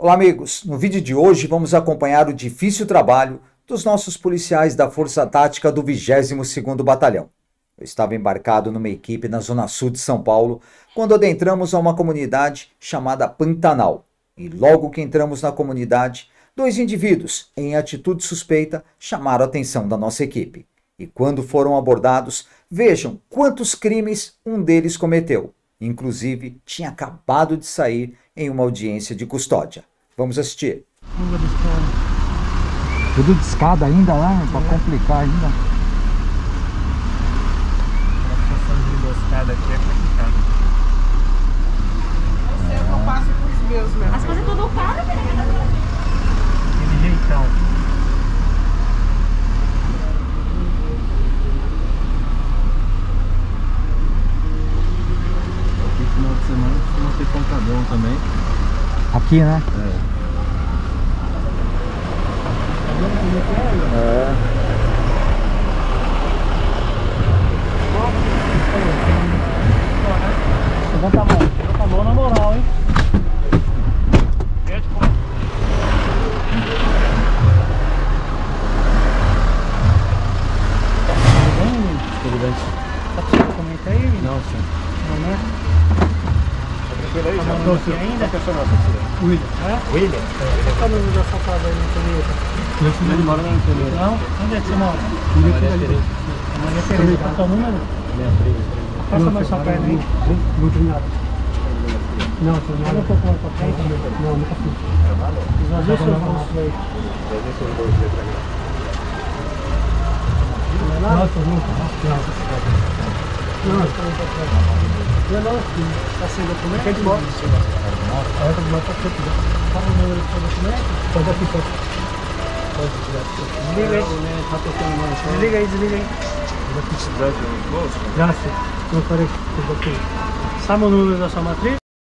Olá amigos, no vídeo de hoje vamos acompanhar o difícil trabalho dos nossos policiais da Força Tática do 22º Batalhão. Eu estava embarcado numa equipe na zona sul de São Paulo quando adentramos a uma comunidade chamada Pantanal. E logo que entramos na comunidade, dois indivíduos em atitude suspeita chamaram a atenção da nossa equipe. E quando foram abordados, vejam quantos crimes um deles cometeu. Inclusive, tinha acabado de sair em uma audiência de custódia. Vamos assistir. Tudo de escada ainda lá, pra complicar ainda. A situação de emboscada aqui é complicada. Eu sei o que eu passo com os meus, meu. As coisas tudo caras, Aquele jeitão. Aqui final de semana costuma ter pancadão também. Aqui, né? Levanta a mão na moral, hein? Tudo bem? Tá precisando comentar aí? Não, sim. Não, né? Tranquilo aí, Tá já. mandando aqui ainda? Qual que é o seu nome, senhor? William. William? Qual é o número da sua casa aí no Toledo? Ele mora na Antonina. Não? Onde é que você mora? Maria Tereza. Maria Tereza. Qual é o seu número? 63. Passa mais sua perna aí. Não tem nada. Não, tem Olha nada. um pouco mais pra frente. Não, nunca fiz. Esvazia seus bolsos aí. Não é nada? Nossa, nunca. Não, não, Tá sem documento? Quer de moto? Essa de moto tá feita. Fala o número do seu documento. Pode aqui, pode. Desliga aí. Desliga aí, desliga aí. Já sei. Não farei. Sabe o número da sua matriz?